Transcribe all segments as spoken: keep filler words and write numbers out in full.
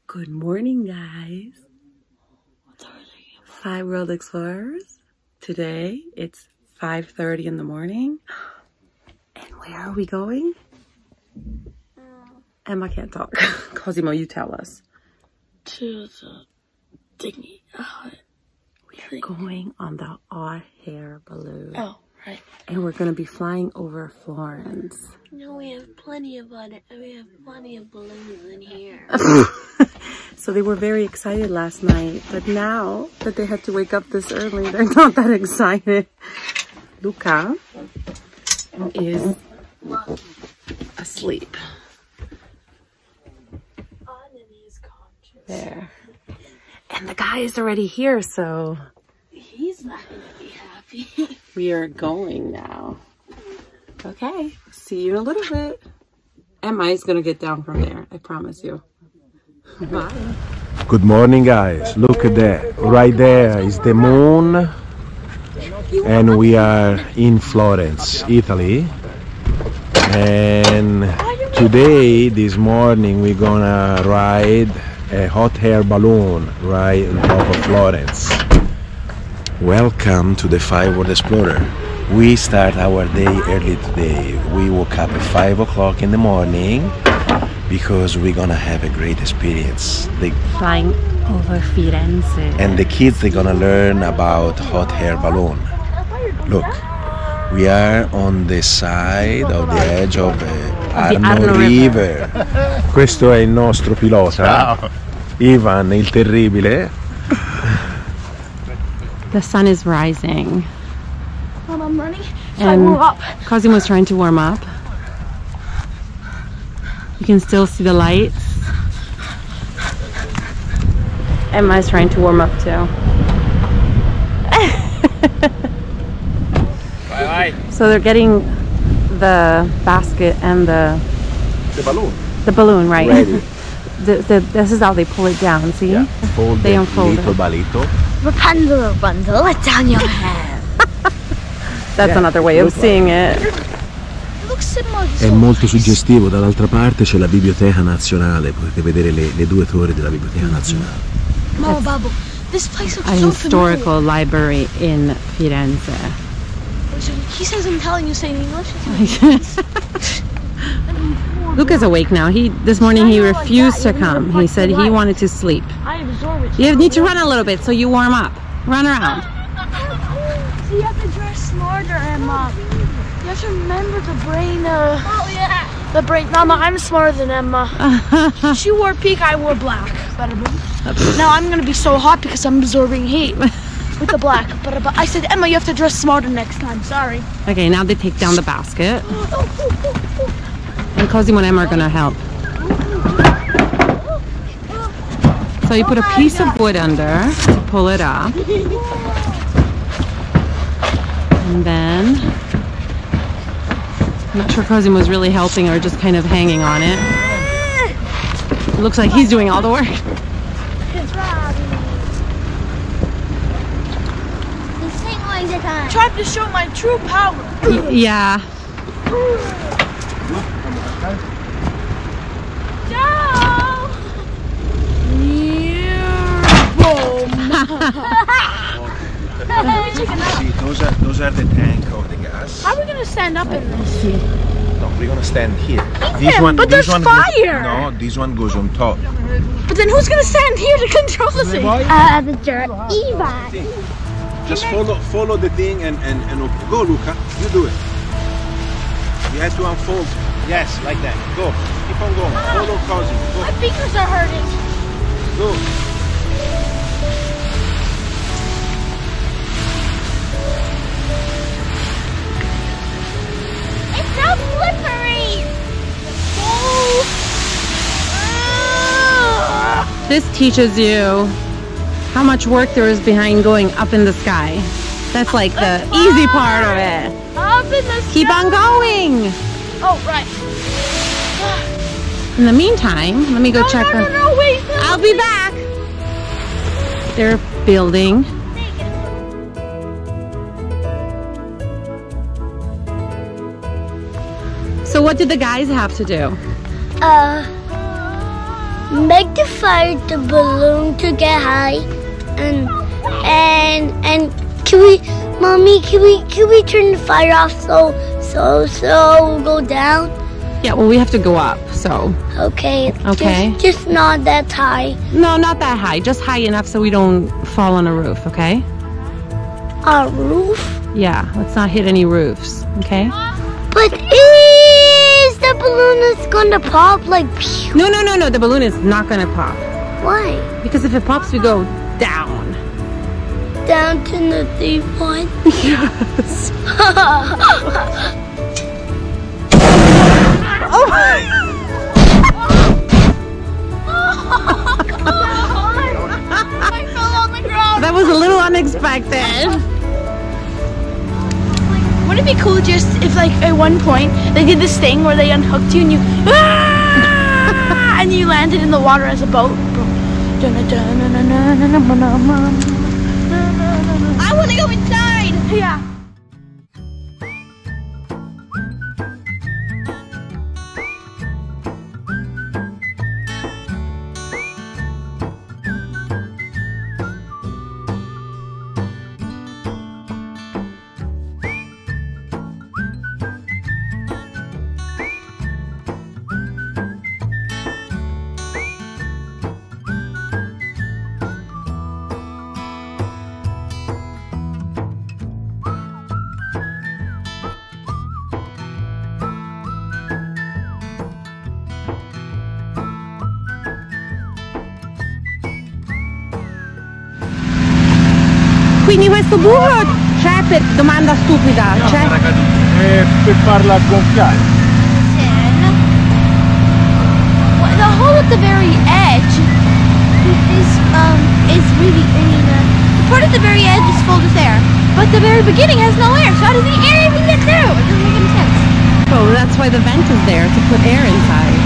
Good morning, guys. Five World Explorers. Today it's five thirty in the morning. And where are we going? Uh, Emma can't talk. Cosimo, you tell us. To the thingy. Uh, we are going on the hot air balloon. Oh, right. And we're going to be flying over Florence. No, we have plenty of it. We have plenty of balloons in here. So they were very excited last night, but now that they had to wake up this early, they're not that excited. Luca is asleep. There. And the guy is already here, so he's not going to be happy. We are going now. Okay, see you in a little bit. Emma is going to get down from there, I promise you. Bye. Good morning, guys. Look at that. Right there is the moon. And we are in Florence, Italy. And today, this morning, we're gonna ride a hot air balloon right on top of Florence. Welcome to the Five World Explorer. We start our day early today. We woke up at five o'clock in the morning because we're gonna have a great experience. They, Flying over Firenze. And the kids, they're gonna learn about hot air balloon. Look, we are on the side of the edge of the Arno, Arno River. Questo è il nostro pilota. Ciao. Ivan, il terribile. The sun is rising. Mom, I'm running. So And I warm up. Cosimo's trying to warm up. You can still see the lights. Emma's trying to warm up too. Bye bye. So they're getting the basket and the The balloon. the balloon, right? Ready. the, the, this is how they pull it down, see? Yeah. Fold They the unfold little it. balito. Rapunzel, Rapunzel, let down your hair. That's Yeah, another way of seeing it. È molto suggestivo. Dall'altra parte c'è la Biblioteca Nazionale, potete vedere le, le due torri della Biblioteca Nazionale. Mama Babu, this place looks A so historical library in Firenze. familiar. He says I'm telling you saying English. Luca's awake now. He this morning he refused to come. He said he wanted to sleep. I absorb it. You need to run a little bit so you warm up. Run around. So you have to dress smarter, Emma. You have to remember the brain. Uh, oh yeah. The brain. Mama, I'm smarter than Emma. She wore pink, I wore black. Now I'm gonna be so hot because I'm absorbing heat with the black. But I said, Emma, you have to dress smarter next time. Sorry. Okay, now they take down the basket. And Cosimo and Emma are gonna help. So you put a piece of wood under to pull it up. And then, I'm not sure Cosimo's really helping or just kind of hanging on it. It looks like he's doing all the work. Tried to show my true power. Y yeah. Ciao! See, those are those are the tank of the gas. How are we gonna stand up in this? No, we're gonna stand here. Yeah, but there's one fire! Goes, no, this one goes on top. But then who's gonna stand here to control the thing? Uh, the jerk. Eva. Just follow follow the thing and, and, and open. Go, Luca. You do it. You have to unfold. Yes, like that. Go. Keep on going. Ah, Follow Cosimo. Go. my fingers are hurting. Go. It's so slippery. Oh. Ah. This teaches you how much work there is behind going up in the sky. That's like the easy part of it. Up in the Keep sky. on going. Oh, right. In the meantime, let me go No, check. no, on- no, no, wait. No, I'll be back. They're building. So what did the guys have to do? Uh, make the fire the balloon to get high, and and and can we, mommy? Can we can we turn the fire off so so so we'll go down? Yeah, well, we have to go up, so. Okay. Okay. Just, just not that high. No, not that high. Just high enough so we don't fall on a roof, okay? A roof? Yeah, let's not hit any roofs, okay? But is the balloon is gonna pop like? Pew? No, no, no, no. The balloon is not gonna pop. Why? Because if it pops, we go down. Down to the deep one. Yes. Oh my! I fell on the ground. That was a little unexpected. Wouldn't it be cool just if, like, at one point they did this thing where they unhooked you and you ah! and you landed in the water as a boat? I want to go inside. Yeah. Quindi questo burro c'è per domanda stupida, No, c'è? era caduto. È per farla gonfiare. Well, the hole at the very edge is um is really I mean, uh, the part at the very edge is full of air, but the very beginning has no air. So how does the air even get through? It doesn't make any sense. Oh, that's why the vent is there, to put air inside.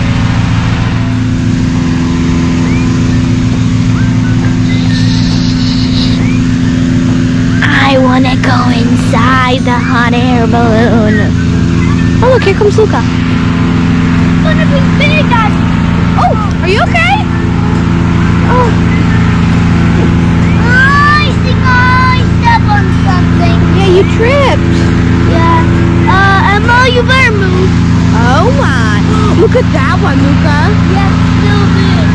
I wanna go inside the hot air balloon. Oh look, here comes Luca. It's gonna be big, guys. Oh, are you okay? Oh. I think I stepped on something. Yeah, you tripped. Yeah. Uh, Emma, you better move. Oh my. Look at that one, Luca. Yeah, still big.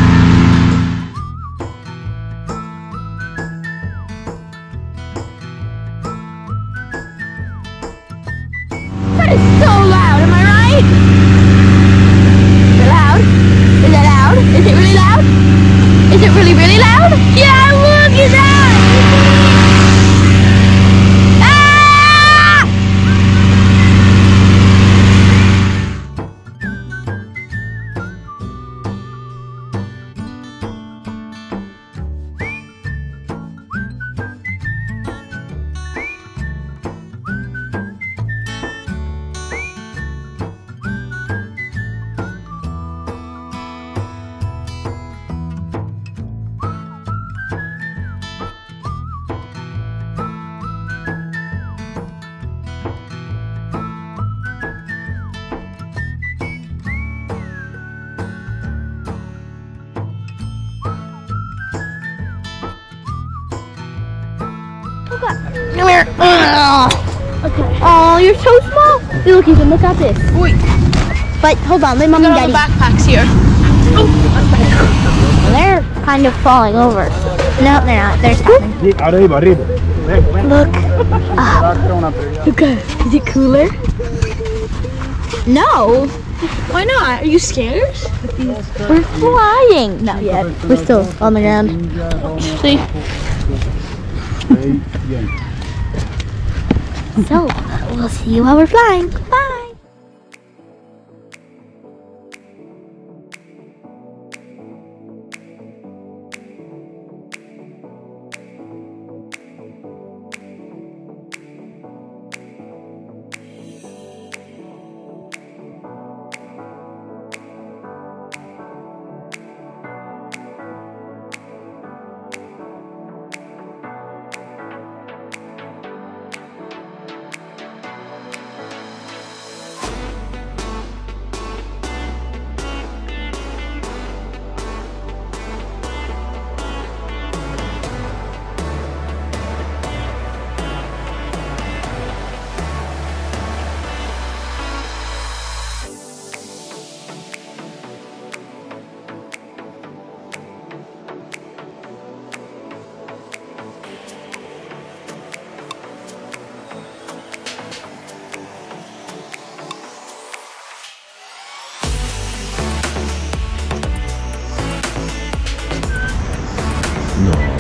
That is so loud, am I right? Is it loud? Is it loud? Is it really loud? Is it really, really loud? Yeah, look at that! Ah! Come here. Okay. Oh, you're so small. Look, you can look at this. Wait. But hold on, let mommy and daddy. Backpacks here. They're kind of falling over. No, they're not. They're stopping. Arriba, arriba. Look. Luca, is it cooler? No. Why not? Are you scared? We're flying. Not yet. We're still on the ground. See? So, we'll see you while we're flying. Bye.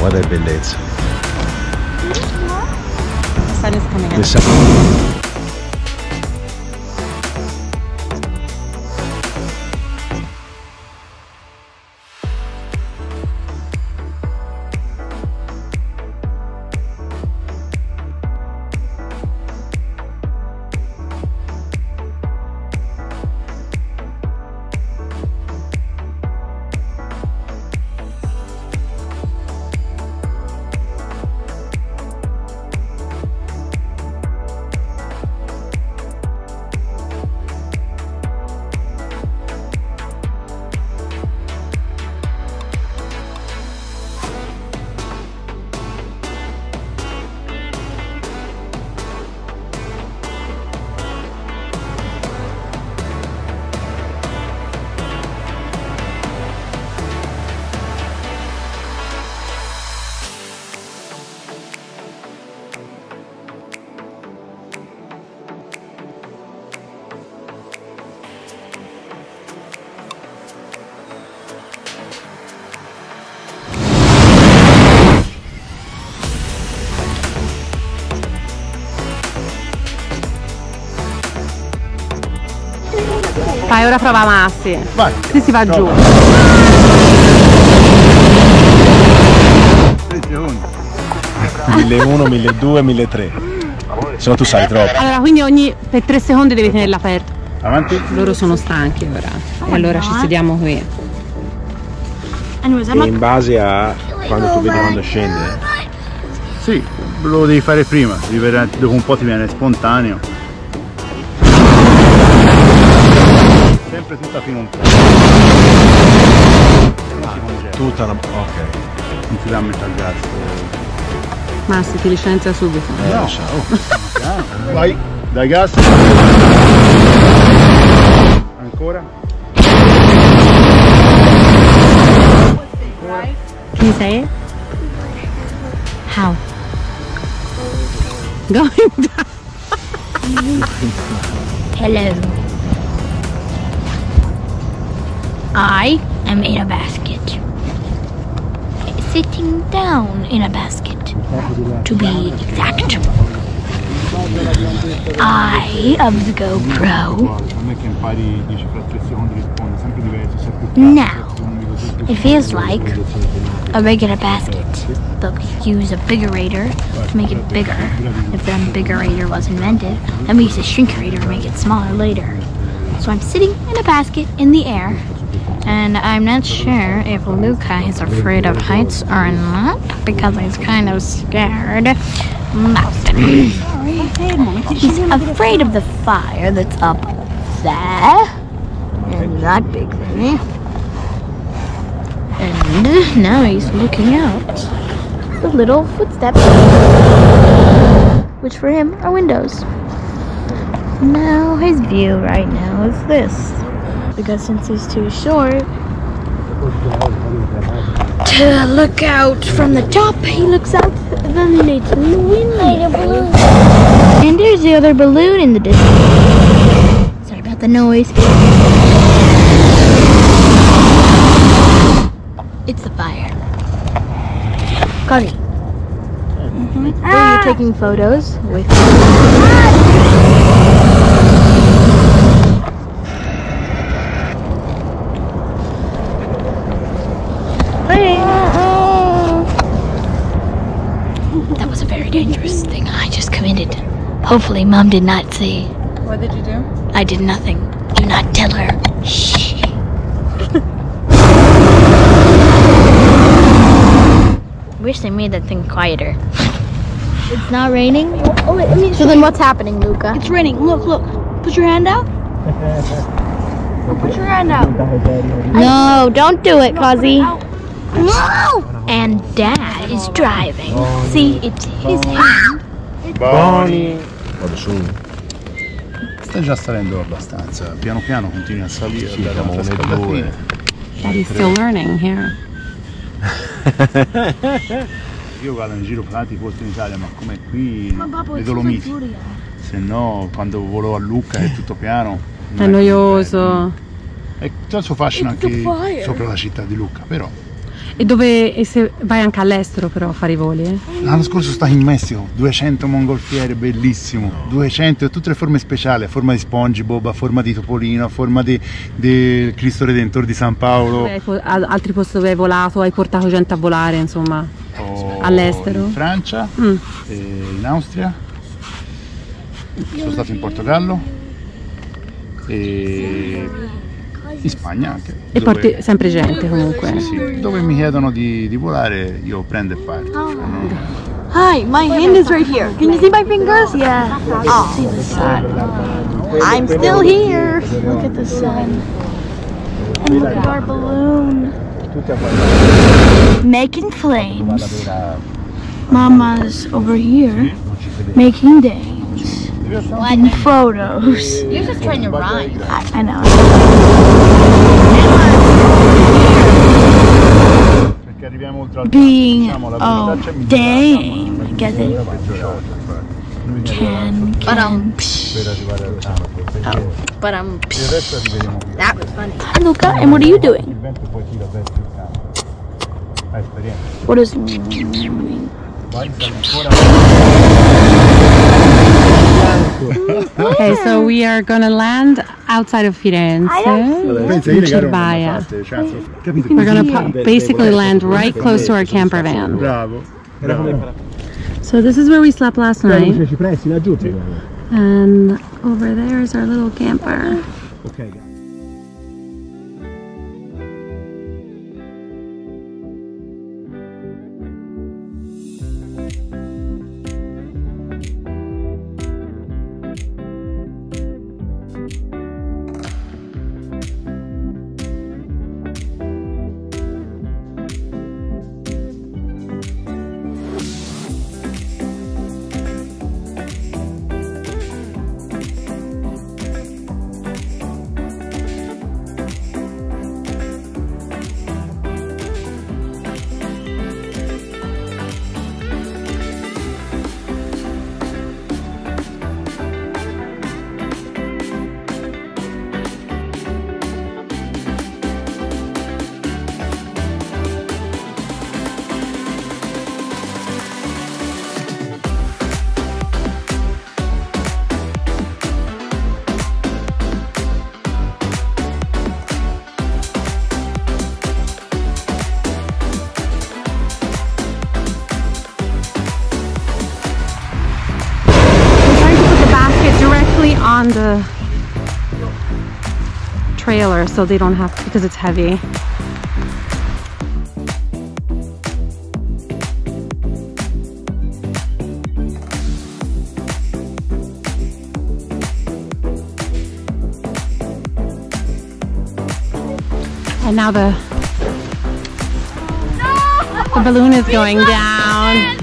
guarda che bellezza. The sun is coming The in. sun- Vai, ora prova Massi. Vai. Qui si va giù. sei secondi. milleduecento, milleduecento, milletrecento. Se no tu sai troppo. Allora, quindi ogni per tre secondi devi tenerla aperta. Avanti. Loro sono stanchi ora. E allora ci sediamo qui. Anyways, I'm E not. in base a quando tu vedi quando scende. Sì, lo devi fare prima, ti verrà- dopo un po' ti viene spontaneo. Sempre tutta fino a un po'. Non si congela, Tutta una... ok. non si dà a metà al gas. Massi ti licenzia subito. Eh, lo so. Piano. Vai, dai gas. Ancora. Can you say it? How? Going down. Hello. I am in a basket. Sitting down in a basket, to be exact. I of the GoPro. A me che impari dici fra tre secondi rispondi sempre diverso, sempre più Now, it feels like a regular basket, but we use a bigerator to make it bigger. If the bigerator was invented, then we use a shrinkerator to make it smaller later. So I'm sitting in a basket in the air, and I'm not sure if Luca is afraid of heights or not, because he's kind of scared. Not. He's afraid of the fire that's up there, and that big thing. And now he's looking out the little footsteps, which for him are windows. Now his view right now is this, because since he's too short to look out from the top, he looks out the little window. And there's the other balloon in the distance. Sorry about the noise. It's the fire. Connie. Mm-hmm. Are you taking photos with That was a very dangerous thing I just committed. Hopefully Mom did not see. What did you do? I did nothing. Do not tell her. Shh. Wish they made that thing quieter. It's not raining? Oh, wait, let me So then what's happening, Luca? It's raining. Look, look. Put your hand out. Put your hand out. No, don't do it, Cozzy. No! And Dad is driving. See, it's his hand. Buoni. Vado su. Stai già salendo abbastanza, piano piano continui a salire. Sì, andare siamo alla uno e scalatina. due. Daddy's still learning here. Io vado in giro per tanti posti in Italia, ma come qui le Dolomiti. Se no, quando volo a Lucca è tutto piano. non È così noioso. bello. È tutto il suo fascino anche sopra la città di Lucca, però E dove e se vai anche all'estero però a fare i voli? Eh? L'anno scorso sono stato in Messico, duecento mongolfiere, bellissimo, duecento, tutte le forme speciali, a forma di SpongeBob, a forma di Topolino, a forma di, di Cristo Redentore di San Paolo. Hai, altri posti dove hai volato, hai portato gente a volare, insomma, Oh, all'estero? In Francia, Mm. e in Austria, sono stato in Portogallo e in Spagna anche. E dove- porti sempre gente comunque. Sì, sì, dove mi chiedono di, di volare io prendo e parto. no? Hi, my hand is right here. Can you see my fingers? Yeah. Oh, see the sun. I'm still here. Look at the sun. And look at our balloon. Making flames. Mama's over here making dance and photos. You're just trying to rhyme. I, I know. Perché arriviamo oltre al Being diciamo, la oh velocità c'è migliorata. dame. Get it? Can But can. um, Per arrivare al campo, perché but um, il resto arriveremo qui. that was funny. Hi Luca, and what are you doing? Il vento poi tira verso il campo. Hai esperienza. What is? Vai, sali ancora. Okay, so we are gonna land outside of Firenze. Pensa, io in le gare non Cerbaia. fatte, cioè, capito? We're gonna pa- basically land right close to our camper van. Bravo. Bravo. So this is where we slept last night, Ci pressi laggiù. and over there is our little camper. Ok. On the trailer so they don't have, because it's heavy. And now the the balloon is going down.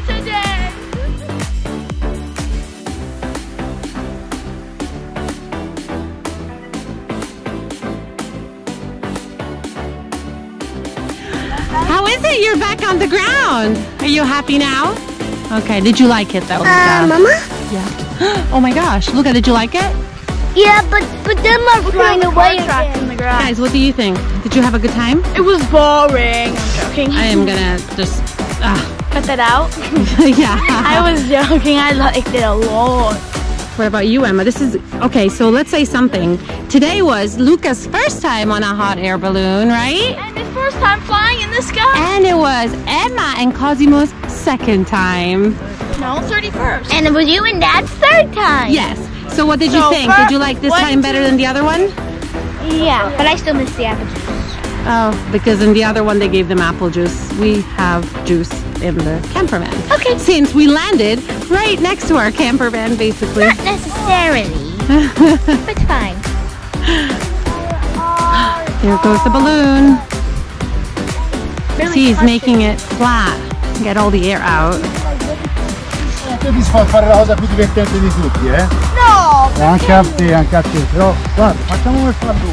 How is it? You're back on the ground. Are you happy now? Okay. Did you like it though? Uh, Mama? Yeah. Oh my gosh. Luca, did you like it? Yeah, but but then we're flying away again. in the grass. Guys, what do you think? Did you have a good time? It was boring. I'm joking. I am gonna just. Uh, cut that out. yeah. I was joking. I liked it a lot. What about you, Emma? This is okay. So let's say something. Today was Luca's first time on a hot air balloon, right? And his first time flying in the sky. And it was Emma and Cosimo's second time. No, thirty-first. And it was you and Dad's third time. Yes. So what did you So think? for Did you like this one, time better two- than the other one? Yeah, but I still miss the apple juice. Oh, because in the other one they gave them apple juice. We have juice in the camper van. Okay. Since we landed right next to our camper van, basically. Not necessarily, but fine. There goes the balloon. See, he's making it flat. Get all the air out. Ti fa fare la cosa più divertente di tutti, eh? No! E anche a te, anche a te, però guarda, facciamo come fa lui.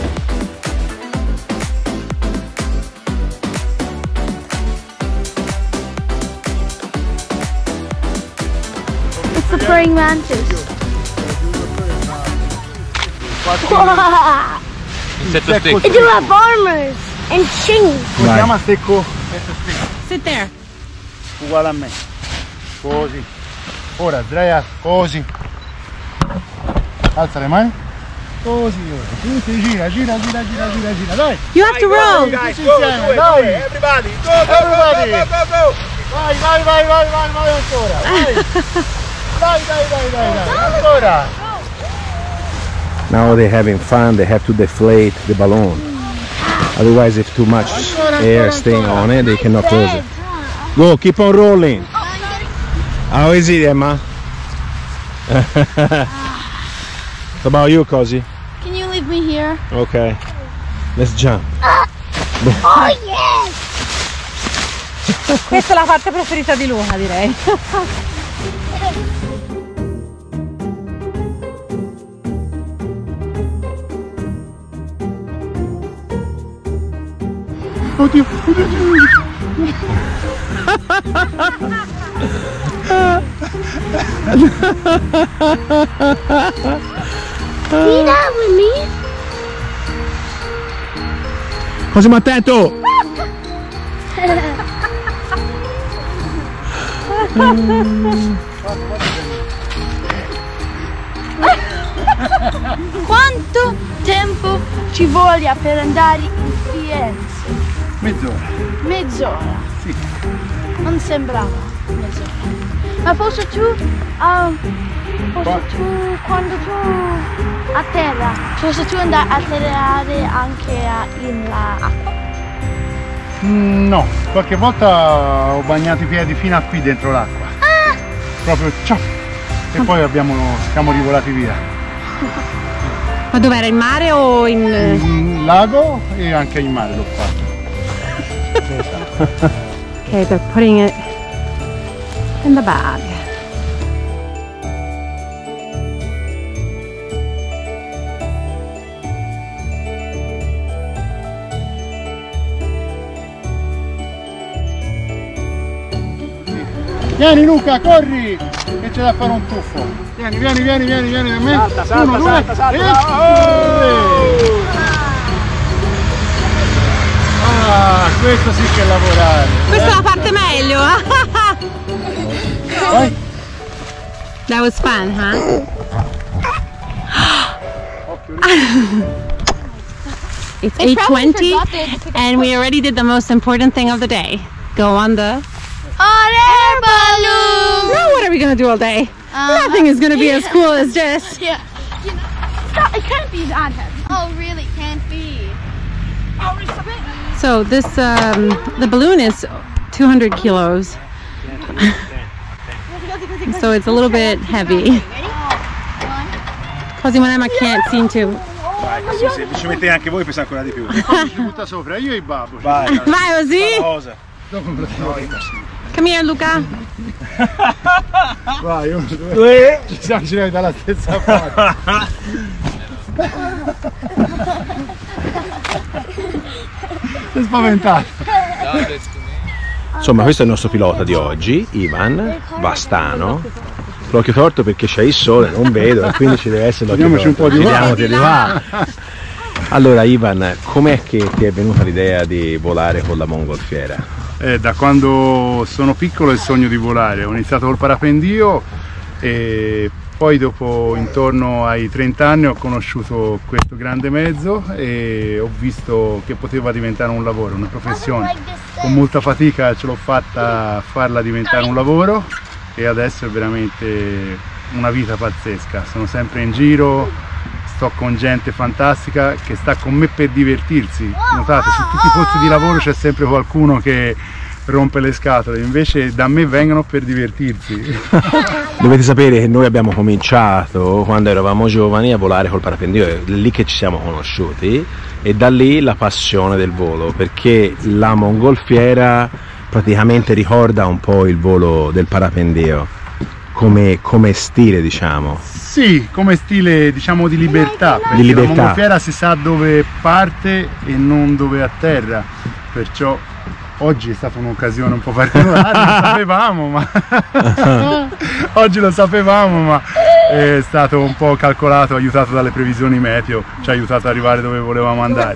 It's the praying mantis. It's a farmers. and sing. Possiamo a stecco? Sit there. Uguale a me. Così. Ora sdraia, così. Alza le mani. Così ora. Tutti gira, gira, gira, gira, gira, gira. Dai. You have to roll. Tutti insieme, dai. Everybody, go, go, Everybody. go, go, go, go. Vai, vai, vai, vai, vai, vai ancora. Vai. Dai, dai, dai, dai, dai. Ancora. Now they're having fun, they have to deflate the balloon. Otherwise, if too much air staying on it, they cannot close it. Go, keep on rolling. How is it, Emma? What about you, Cozy? Can you leave me here? Okay, let's jump. Oh yes! Questa è la parte preferita di Luca, direi. Oddio, oddio, oddio. See that with me? Cosimo, attento! Quanto tempo ci voglia per andare in Firenze? Mezz'ora. Mezz'ora. Sì. Non sembrava mezz'ora. Ma forse tu, um, forse Qua. tu, quando tu a terra, forse tu andai a atterrare anche a- in la acqua. Mm, no, qualche volta ho bagnato i piedi fino a qui dentro l'acqua. Proprio ciao. E poi abbiamo, siamo rivolati via. Ma dov'era, in mare o in... In lago e anche in mare l'ho fatto. Okay, they're putting it in the bag. Vieni Luca, corri! Che c'è da fare un tuffo. Vieni, vieni, vieni, vieni, vieni da me. Salta, salta, Uno, due, salta, salta. tre. Oh! Ah, questo sì che è lavorare. Questa è la parte meglio. Vai. That was fun, huh? It's eight twenty and we already did the most important thing of the day. Go on the... Hot air balloon! Now what are we gonna do all day? Nothing is gonna be as cool as this. Yeah. You know, stop, it can't be that heavy. Oh, really? Can't be. Oh, stop it. So this, um, the balloon is two hundred kilos. So it's a little bit heavy. Cosimo and Emma can't seem to. Vai, così se ci mettete anche voi pesa ancora di più. Ci butta sopra, io e il babbo. Vai, Vai, Ozzy! cosa? Dopo me lo tiro. Come here, Luca. Vai, uno, due. Ci siamo girati dalla stessa parte. Sei spaventato. Insomma, questo è il nostro pilota di oggi, Ivan Vastano. L'occhio torto perché c'è il sole, non vedo, e quindi ci deve essere l'occhio Vediamoci un torto. po' di là. Vediamoti di là. Allora Ivan, com'è che ti è venuta l'idea di volare con la mongolfiera? Eh, da quando sono piccolo il sogno di volare. Ho iniziato col parapendio e poi dopo intorno ai trenta anni ho conosciuto questo grande mezzo e ho visto che poteva diventare un lavoro, una professione. Con molta fatica ce l'ho fatta a farla diventare un lavoro e adesso è veramente una vita pazzesca. Sono sempre in giro, sto con gente fantastica che sta con me per divertirsi. Notate, su tutti i posti di lavoro c'è sempre qualcuno che rompe le scatole, invece da me vengono per divertirsi. Dovete sapere che noi abbiamo cominciato quando eravamo giovani a volare col parapendio, è lì che ci siamo conosciuti e da lì la passione del volo, perché la mongolfiera praticamente ricorda un po' il volo del parapendio come, come stile, diciamo. Sì, come stile diciamo di libertà, perché Di libertà. la mongolfiera si sa dove parte e non dove atterra, perciò oggi è stata un'occasione un po' particolare, lo sapevamo, ma oggi lo sapevamo, ma è stato un po' calcolato, aiutato dalle previsioni meteo, ci ha aiutato ad arrivare dove volevamo andare.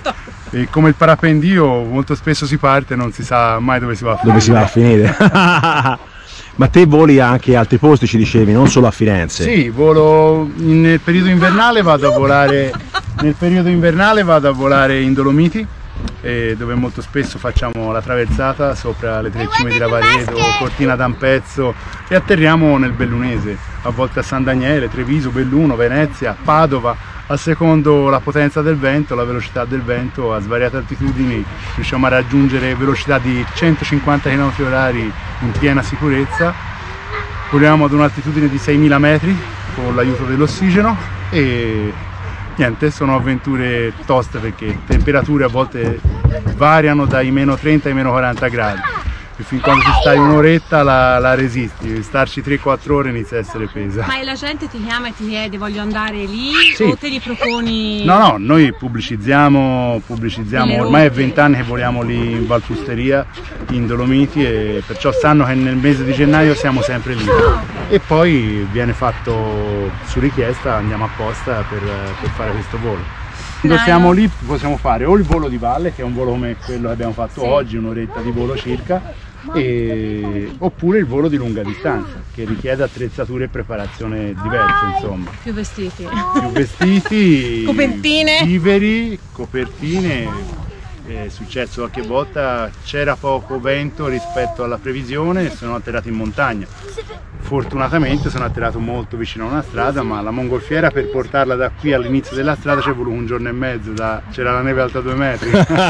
E come il parapendio molto spesso si parte e non si sa mai dove si va a finire. Dove si va a finire. Ma te voli anche altri posti, ci dicevi, non solo a Firenze? Sì, volo nel periodo invernale, vado a volare nel periodo invernale vado a volare in Dolomiti, eh, dove molto spesso facciamo la traversata sopra le tre cime di Lavaredo, Cortina d'Ampezzo, e atterriamo nel Bellunese, a volte a San Daniele, Treviso, Belluno, Venezia, Padova. A secondo la potenza del vento, la velocità del vento, a svariate altitudini riusciamo a raggiungere velocità di centocinquanta chilometri orari in piena sicurezza. Voliamo ad un'altitudine di seimila metri con l'aiuto dell'ossigeno e niente, sono avventure toste perché temperature a volte variano dai meno trenta ai meno quaranta gradi. E fin quando ci stai un'oretta la, la resisti, starci tre quattro ore inizia a essere pesa. Ma la gente ti chiama e ti chiede voglio andare lì, sì. O te li proponi? No, no, noi pubblicizziamo, pubblicizziamo ormai è vent'anni che voliamo lì in Valfusteria, in Dolomiti, e perciò sanno che nel mese di gennaio siamo sempre lì. E poi viene fatto su richiesta, andiamo apposta per, per fare questo volo. Quando siamo lì possiamo fare o il volo di valle, che è un volo come quello che abbiamo fatto sì. oggi, un'oretta di volo circa, e... oppure il volo di lunga distanza, che richiede attrezzature e preparazione diverse, insomma. Più vestiti. Più vestiti, copertine, viveri, copertine. È successo qualche volta, c'era poco vento rispetto alla previsione e sono atterrato in montagna. Fortunatamente sono atterrato molto vicino a una strada, ma la mongolfiera per portarla da qui all'inizio della strada ci è voluto un giorno e mezzo, da... c'era la neve alta due metri.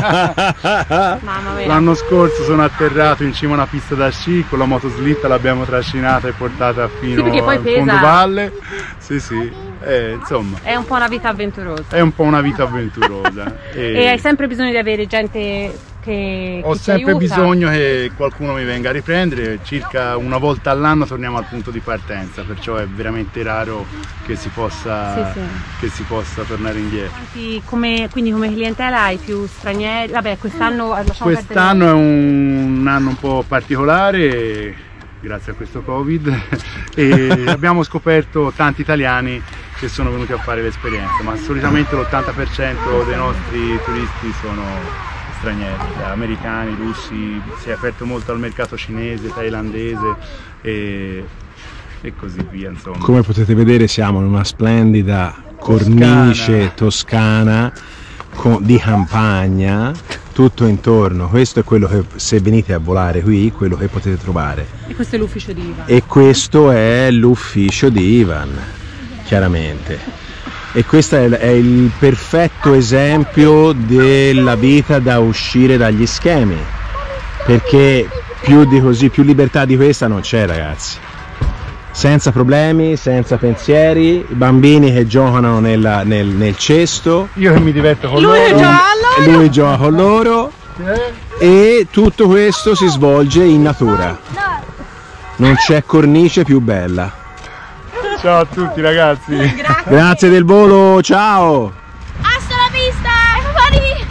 L'anno scorso sono atterrato in cima a una pista da sci, con la motoslitta l'abbiamo trascinata e portata fino sì, al fondo valle. Sì, sì. Eh, insomma, è un po' una vita avventurosa. È un po' una vita avventurosa. e... e hai sempre bisogno di avere gente che, Ho che sempre ti aiuta. bisogno che qualcuno mi venga a riprendere, circa una volta all'anno torniamo al punto di partenza, perciò è veramente raro che si possa, sì, sì. Che si possa tornare indietro. Come, quindi come clientela hai più stranieri? Vabbè, quest'anno Quest'anno è un anno un po' particolare, grazie a questo Covid, e abbiamo scoperto tanti italiani che sono venuti a fare l'esperienza, ma solitamente l'ottanta per cento dei nostri turisti sono stranieri, americani, russi, si è aperto molto al mercato cinese, thailandese e, e così via, insomma. Come potete vedere siamo in una splendida cornice toscana, toscana con, di campagna, tutto intorno. Questo è quello che, se venite a volare qui, quello che potete trovare. E questo è l'ufficio di Ivan. E questo è l'ufficio di Ivan, chiaramente. E questo è, è il perfetto esempio della vita da uscire dagli schemi, perché più di così, più libertà di questa non c'è, ragazzi. Senza problemi, senza pensieri, bambini che giocano nella, nel, nel cesto, io che mi diverto con lui loro, gioca e lui gioca con loro, e tutto questo si svolge in natura. Non c'è cornice più bella. Ciao a tutti ragazzi. Grazie. Grazie del volo, ciao. Hasta la vista, everybody.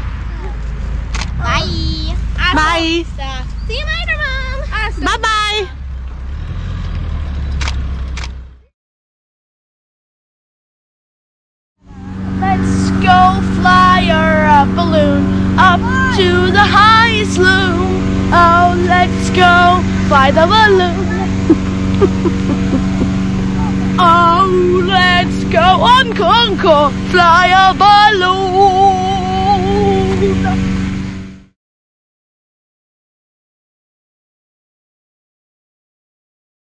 Bye. Hasta Bye. La vista. See you later, Mom. Hasta Bye bye. Let's go fly our uh, balloon up to the highest loom. Oh, let's go fly the balloon. Oh, let's go on Concord, fly a balloon.